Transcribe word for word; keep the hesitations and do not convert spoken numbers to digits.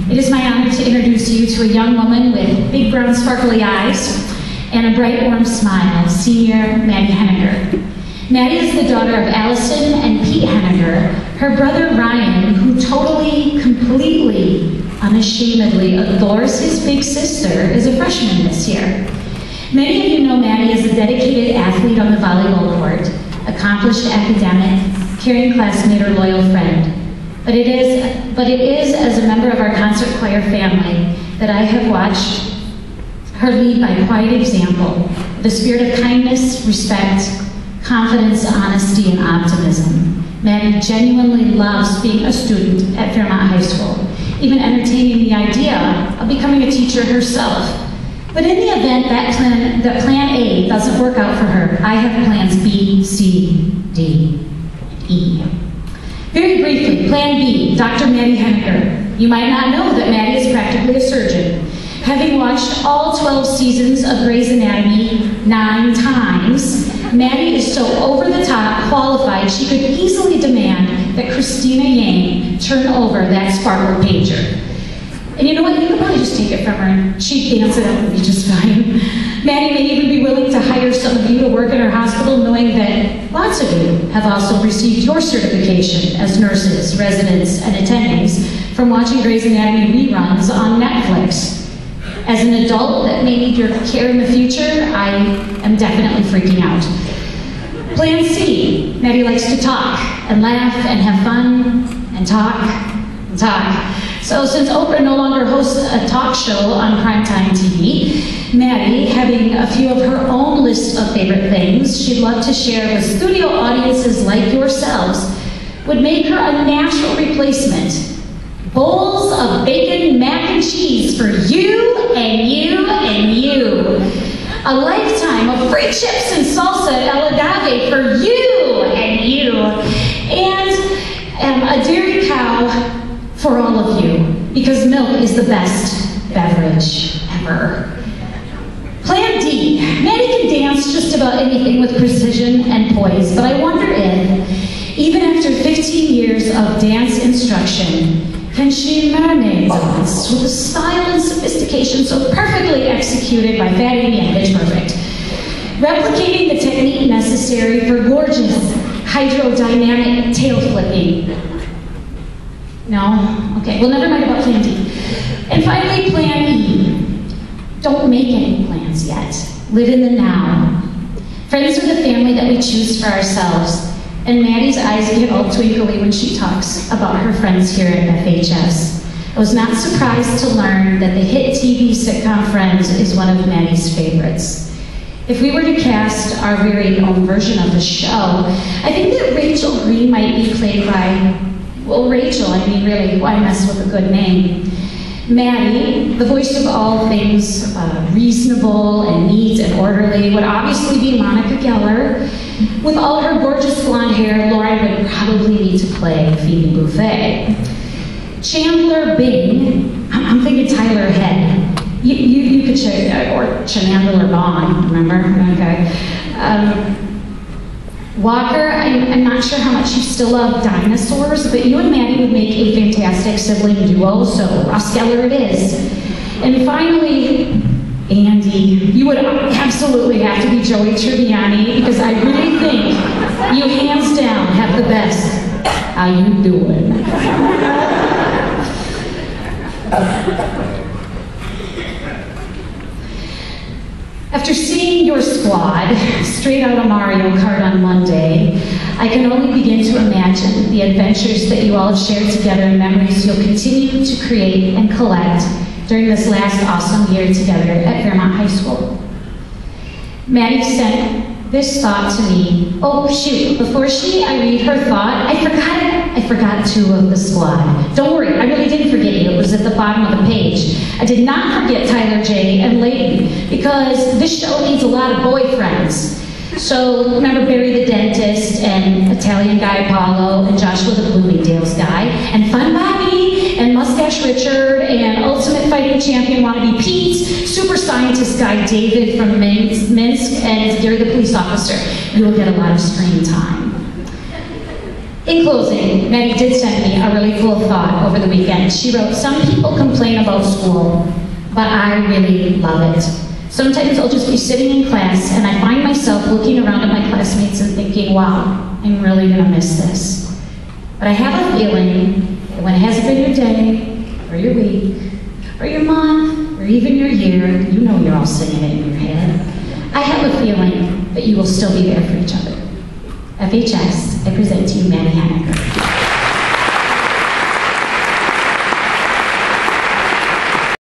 It is my honor to introduce you to a young woman with big brown sparkly eyes and a bright warm smile, Senior Maddie Henniger. Maddie is the daughter of Allison and Pete Henniger. Her brother Ryan, who totally, completely, unashamedly adores his big sister, is a freshman this year. Many of you know Maddie as a dedicated athlete on the volleyball court, accomplished academic, caring classmate, or loyal friend. But it is, but it is as a member of our concert choir family that I have watched her lead by quiet example, the spirit of kindness, respect, confidence, honesty, and optimism. Maddie genuinely loves being a student at Fairmont High School, even entertaining the idea of becoming a teacher herself. But in the event that plan, that plan A doesn't work out for her, I have plans B, C, D, and E. Very briefly, plan B, Doctor Maddie Henniger. You might not know that Maddie is practically a surgeon. Having watched all twelve seasons of Grey's Anatomy nine times, Maddie is so over-the-top qualified she could easily demand that Christina Yang turn over that sparkle pager. And you know what, you could probably just take it from her and she'd dance it up and be just fine. Maddie may even be willing to hire some of you to work in her hospital, knowing that lots of you have also received your certification as nurses, residents, and attendings from watching Grey's Anatomy reruns on Netflix. As an adult that may need your care in the future, I am definitely freaking out. Plan C, Maddie likes to talk and laugh and have fun and talk and talk. So since Oprah no longer hosts a talk show on primetime T V, Maddie, having a few of her own list of favorite things she'd love to share with studio audiences like yourselves, would make her a natural replacement. Bowls of bacon mac and cheese for you and you and you. A lifetime of free chips and salsa at El Agave for you and you. And um, a dairy cow for all of you, because milk is the best beverage ever. Plan D, Maddie can dance just about anything with precision and poise, but I wonder if, even after fifteen years of dance instruction, can she mermaid dance with a style and sophistication so perfectly executed by Fat Amy and Pitch Perfect, replicating the technique necessary for gorgeous hydrodynamic tail flipping? No? Okay, well, never mind about plan D. And finally, plan E. Don't make any plans yet. Live in the now. Friends are the family that we choose for ourselves. And Maddie's eyes get all twinkly when she talks about her friends here at F H S. I was not surprised to learn that the hit T V sitcom Friends is one of Maddie's favorites. If we were to cast our very own version of the show, I think that Rachel Green might be played by, well, Rachel, I mean, really, why mess with a good name? Maddie, the voice of all things uh, reasonable and neat and orderly, would obviously be Monica Geller. With all her gorgeous blonde hair, Lauren would probably need to play Phoebe Buffay. Chandler Bing, I'm, I'm thinking Tyler Head. You, you, you could check, or Chandler Bond, remember? Okay. Um, Walker, I'm, I'm not sure how much you still love dinosaurs, but you and Maddie would make a fantastic sibling duo, so Ross Geller it is. And finally, Andy, you would absolutely have to be Joey Tribbiani, because I really think you hands down have the best. How you doing? After seeing your squad straight out of Mario Kart on Monday, I can only begin to imagine the adventures that you all have shared together and memories you'll continue to create and collect during this last awesome year together at Fairmont High School. Maddie sent this thought to me. Oh shoot, before she, I read her thought, I forgot it. I forgot two of the squad. Don't worry, I really didn't forget you. It was at the bottom of the page. I did not forget Tyler J and Layton, because this show needs a lot of boyfriends. So remember Barry the dentist and Italian guy Paulo and Joshua the Bloomingdale's guy and Fun Bobby and Mustache Richard and Ultimate Fighting Champion wannabe Pete, super scientist guy David from Minsk, and Gary the police officer. You will get a lot of screen time. In closing, Maddie did send me a really cool thought over the weekend. She wrote, "Some people complain about school, but I really love it. Sometimes I'll just be sitting in class and I find myself looking around at my classmates and thinking, wow, I'm really gonna miss this. But I have a feeling that when it hasn't been your day, or your week, or your month, or even your year, you know you're all singing it in your head, I have a feeling that you will still be there for each other." F H S, I present to you Maddie Henniger.